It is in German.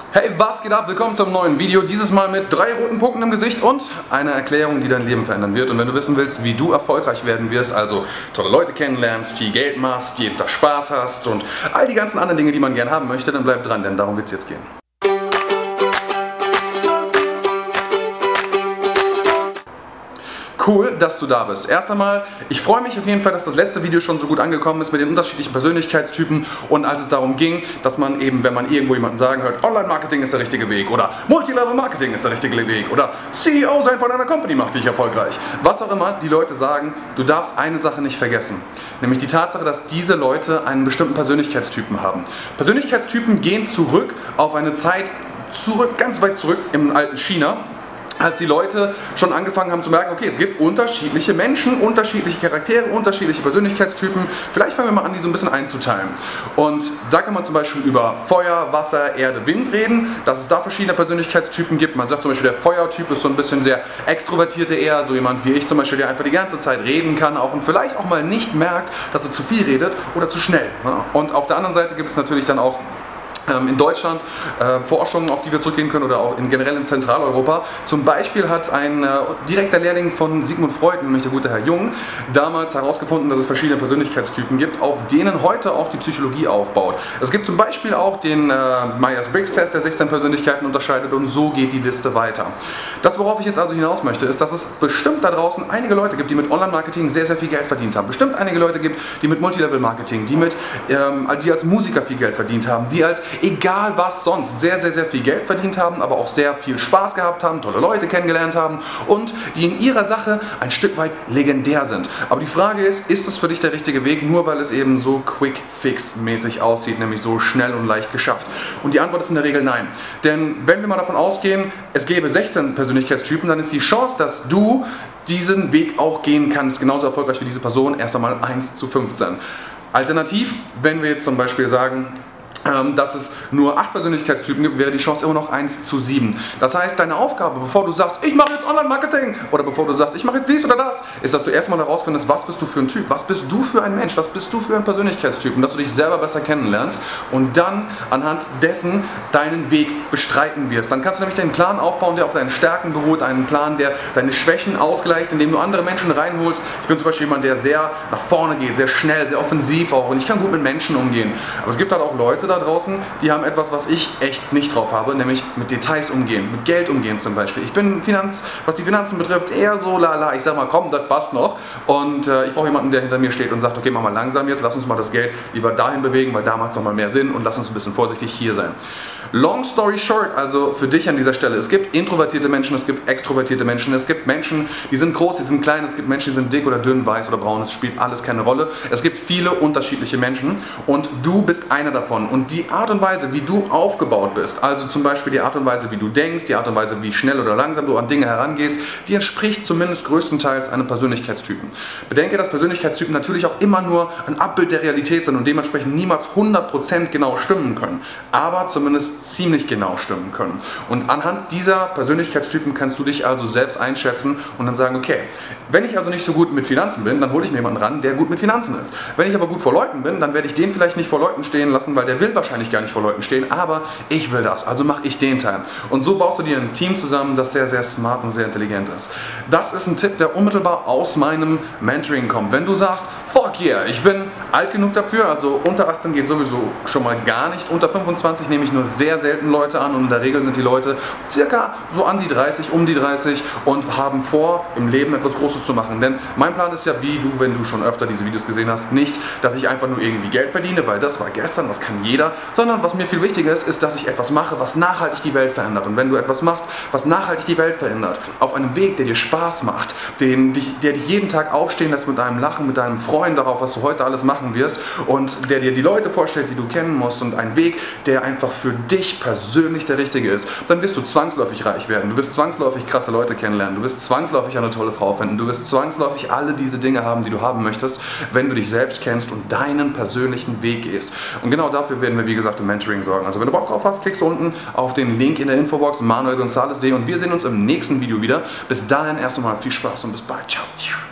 Hey, was geht ab? Willkommen zum neuen Video. Dieses Mal mit 3 roten Punkten im Gesicht und einer Erklärung, die dein Leben verändern wird. Und wenn du wissen willst, wie du erfolgreich werden wirst, also tolle Leute kennenlernst, viel Geld machst, jeden Tag Spaß hast und all die ganzen anderen Dinge, die man gerne haben möchte, dann bleib dran, denn darum wird es jetzt gehen. Cool, dass du da bist. Erst einmal, ich freue mich auf jeden Fall, dass das letzte Video schon so gut angekommen ist mit den unterschiedlichen Persönlichkeitstypen und als es darum ging, dass man eben, wenn man irgendwo jemanden sagen hört, Online-Marketing ist der richtige Weg oder Multilevel-Marketing ist der richtige Weg oder CEO sein von einer Company macht dich erfolgreich. Was auch immer die Leute sagen, du darfst eine Sache nicht vergessen, nämlich die Tatsache, dass diese Leute einen bestimmten Persönlichkeitstypen haben. Persönlichkeitstypen gehen zurück auf eine Zeit, ganz weit zurück im alten China, als die Leute schon angefangen haben zu merken, okay, es gibt unterschiedliche Menschen, unterschiedliche Charaktere, unterschiedliche Persönlichkeitstypen. Vielleicht fangen wir mal an, die so ein bisschen einzuteilen. Und da kann man zum Beispiel über Feuer, Wasser, Erde, Wind reden, dass es da verschiedene Persönlichkeitstypen gibt. Man sagt zum Beispiel, der Feuertyp ist so ein bisschen sehr extrovertierte eher, so jemand wie ich zum Beispiel, der einfach die ganze Zeit reden kann auch und vielleicht auch mal nicht merkt, dass er zu viel redet oder zu schnell. Und auf der anderen Seite gibt es natürlich dann auch in Deutschland Forschungen, auf die wir zurückgehen können oder auch generell in Zentraleuropa. Zum Beispiel hat ein direkter Lehrling von Sigmund Freud, nämlich der gute Herr Jung, damals herausgefunden, dass es verschiedene Persönlichkeitstypen gibt, auf denen heute auch die Psychologie aufbaut. Es gibt zum Beispiel auch den Myers-Briggs-Test, der 16 Persönlichkeiten unterscheidet und so geht die Liste weiter. Das, worauf ich jetzt also hinaus möchte, ist, dass es bestimmt da draußen einige Leute gibt, die mit Online-Marketing sehr, sehr viel Geld verdient haben. Bestimmt einige Leute gibt, die mit Multilevel-Marketing, die als Musiker viel Geld verdient haben, die als egal was sonst sehr, sehr, sehr viel Geld verdient haben, aber auch sehr viel Spaß gehabt haben, tolle Leute kennengelernt haben und die in ihrer Sache ein Stück weit legendär sind. Aber die Frage ist es für dich der richtige Weg, nur weil es eben so Quick-Fix-mäßig aussieht, nämlich so schnell und leicht geschafft? Und die Antwort ist in der Regel nein. Denn wenn wir mal davon ausgehen, es gäbe 16 Persönlichkeitstypen, dann ist die Chance, dass du diesen Weg auch gehen kannst, genauso erfolgreich wie diese Person, erst einmal 1 zu 15. Alternativ, wenn wir jetzt zum Beispiel sagen, dass es nur 8 Persönlichkeitstypen gibt, wäre die Chance immer noch 1 zu 7. Das heißt, deine Aufgabe, bevor du sagst, ich mache jetzt Online-Marketing oder bevor du sagst, ich mache jetzt dies oder das, ist, dass du erstmal herausfindest, was bist du für ein Typ, was bist du für ein Mensch, was bist du für ein Persönlichkeitstyp und dass du dich selber besser kennenlernst und dann anhand dessen deinen Weg bestreiten wirst. Dann kannst du nämlich deinen Plan aufbauen, der auf deinen Stärken beruht, einen Plan, der deine Schwächen ausgleicht, indem du andere Menschen reinholst. Ich bin zum Beispiel jemand, der sehr nach vorne geht, sehr schnell, sehr offensiv auch und ich kann gut mit Menschen umgehen. Aber es gibt halt auch Leute da draußen, die haben etwas, was ich echt nicht drauf habe, nämlich mit Details umgehen, mit Geld umgehen zum Beispiel. Ich bin was die Finanzen betrifft, eher so lala, ich sag mal, komm, das passt noch und ich brauche jemanden, der hinter mir steht und sagt, okay, mach mal langsam jetzt, lass uns mal das Geld lieber dahin bewegen, weil da macht es nochmal mehr Sinn und lass uns ein bisschen vorsichtig hier sein. Long story short, also für dich an dieser Stelle, es gibt introvertierte Menschen, es gibt extrovertierte Menschen, es gibt Menschen, die sind groß, die sind klein, es gibt Menschen, die sind dick oder dünn, weiß oder braun, es spielt alles keine Rolle. Es gibt viele unterschiedliche Menschen und du bist einer davon und die Art und Weise, wie du aufgebaut bist, also zum Beispiel die Art und Weise, wie du denkst, die Art und Weise, wie schnell oder langsam du an Dinge herangehst, die entspricht zumindest größtenteils einem Persönlichkeitstypen. Bedenke, dass Persönlichkeitstypen natürlich auch immer nur ein Abbild der Realität sind und dementsprechend niemals 100% genau stimmen können, aber zumindest ziemlich genau stimmen können. Und anhand dieser Persönlichkeitstypen kannst du dich also selbst einschätzen und dann sagen, okay, wenn ich also nicht so gut mit Finanzen bin, dann hole ich mir jemanden ran, der gut mit Finanzen ist. Wenn ich aber gut vor Leuten bin, dann werde ich den vielleicht nicht vor Leuten stehen lassen, weil der will wahrscheinlich gar nicht vor Leuten stehen, aber ich will das, also mache ich den Teil. Und so baust du dir ein Team zusammen, das sehr, sehr smart und sehr intelligent ist. Das ist ein Tipp, der unmittelbar aus meinem Mentoring kommt. Wenn du sagst, fuck yeah, ich bin alt genug dafür, also unter 18 geht sowieso schon mal gar nicht, unter 25 nehme ich nur sehr selten Leute an und in der Regel sind die Leute circa so an die 30, um die 30 und haben vor, im Leben etwas Großes zu machen. Denn mein Plan ist ja, wie du, wenn du schon öfter diese Videos gesehen hast, nicht, dass ich einfach nur irgendwie Geld verdiene, weil das war gestern, das kann jeder, sondern was mir viel wichtiger ist, dass ich etwas mache, was nachhaltig die Welt verändert. Und wenn du etwas machst, was nachhaltig die Welt verändert, auf einem Weg, der dir Spaß macht, der dich jeden Tag aufstehen lässt mit deinem Lachen, mit deinem Freuen darauf, was du heute alles machen wirst und der dir die Leute vorstellt, die du kennen musst und ein Weg, der einfach für dich persönlich der richtige ist, dann wirst du zwangsläufig reich werden. Du wirst zwangsläufig krasse Leute kennenlernen. Du wirst zwangsläufig eine tolle Frau finden. Du wirst zwangsläufig alle diese Dinge haben, die du haben möchtest, wenn du dich selbst kennst und deinen persönlichen Weg gehst. Und genau dafür werden wir, wie gesagt, im Mentoring sorgen. Also wenn du Bock drauf hast, klickst du unten auf den Link in der Infobox manuelgonzalez.de und wir sehen uns im nächsten Video wieder. Bis dahin erst einmal viel Spaß und bis bald. Ciao.